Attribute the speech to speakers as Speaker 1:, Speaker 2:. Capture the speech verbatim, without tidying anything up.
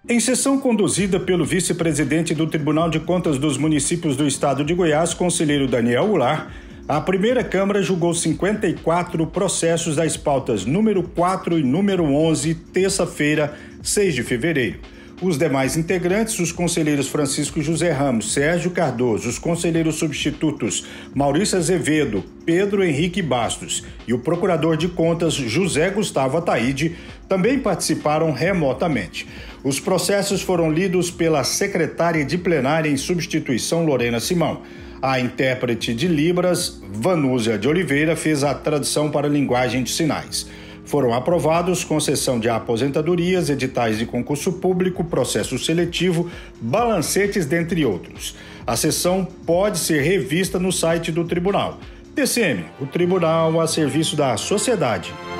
Speaker 1: Em sessão conduzida pelo vice-presidente do Tribunal de Contas dos Municípios do Estado de Goiás, conselheiro Daniel Goulart, a primeira Câmara julgou cinquenta e quatro processos das pautas número quatro e número onze, terça-feira, seis de fevereiro. Os demais integrantes, os conselheiros Francisco José Ramos, Sérgio Cardoso, os conselheiros substitutos Maurício Azevedo, Pedro Henrique Bastos e o procurador de contas José Gustavo Ataíde, também participaram remotamente. Os processos foram lidos pela secretária de plenária em substituição Lorena Simão. A intérprete de Libras, Vanúzia de Oliveira, fez a tradução para a linguagem de sinais. Foram aprovados concessão de aposentadorias, editais de concurso público, processo seletivo, balancetes, dentre outros. A sessão pode ser revista no site do tribunal. T C M, o tribunal a serviço da sociedade.